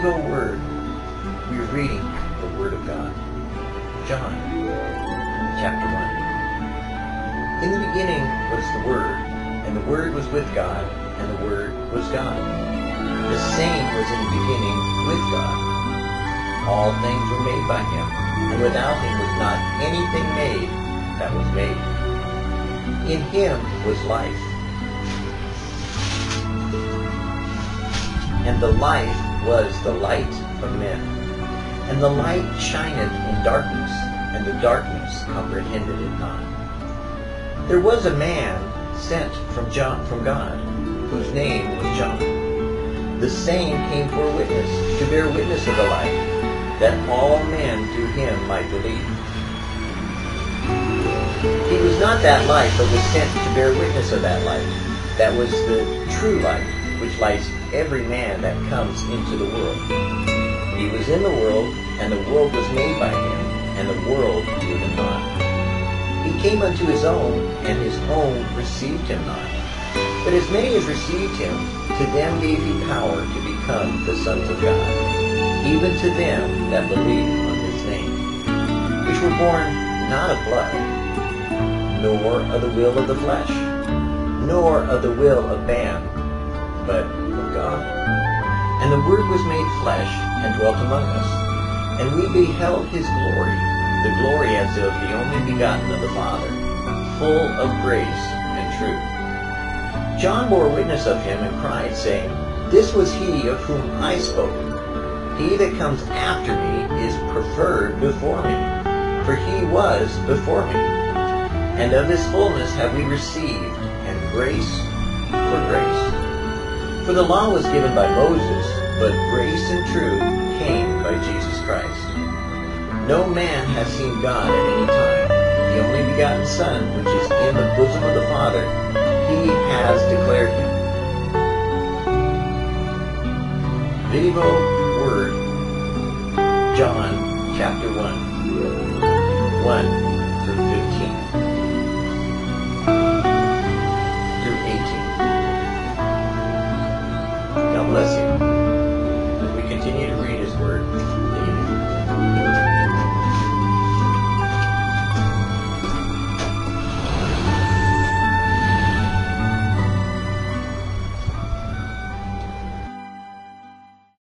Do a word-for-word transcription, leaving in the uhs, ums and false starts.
Vivo Word. We are reading the Word of God. John, chapter one. In the beginning was the Word, and the Word was with God, and the Word was God. The same was in the beginning with God. All things were made by him, and without him was not anything made that was made. In him was life, and the life was the light of men. And the light shineth in darkness, and the darkness comprehended it not. There was a man sent from John, from God, whose name was John. The same came for a witness, to bear witness of the light, that all men through him might believe. He was not that light, but was sent to bear witness of that light. That was the true light, which lights every man that comes into the world. He was in the world, and the world was made by him, and the world knew him not. He came unto his own, and his own received him not. But as many as received him, to them gave he power to become the sons of God, even to them that believe on his name, which were born not of blood, nor of the will of the flesh, nor of the will of man, but of God. And the Word was made flesh, and dwelt among us, and we beheld his glory, the glory as of the only begotten of the Father, full of grace and truth. John bore witness of him, and cried, saying, This was he of whom I spoke. He that comes after me is preferred before me, for he was before me. And of his fullness have we received, and grace for grace. For the law was given by Moses, but grace and truth came by Jesus Christ. No man has seen God at any time. The only begotten Son, which is in the bosom of the Father, he has declared him. Vivo Word, John chapter one. one.